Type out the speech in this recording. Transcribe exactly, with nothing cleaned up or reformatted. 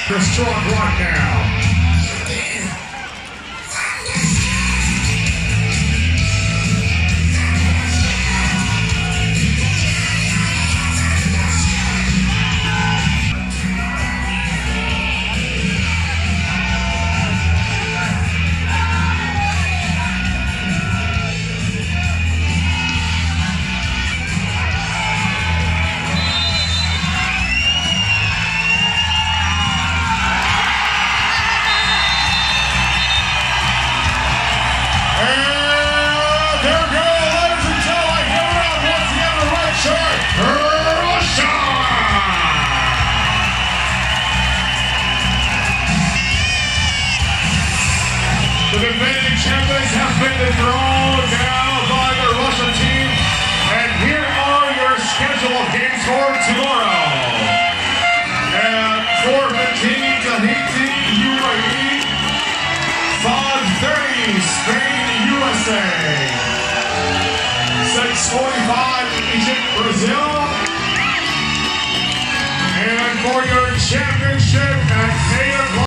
The struck right now. The defending champions have been dethroned now by the Russian team, and here are your schedule of games for tomorrow. At four fifteen, Tahiti, U A E. five thirty, Spain, U S A. six forty-five, Egypt, Brazil. And for your championship at Native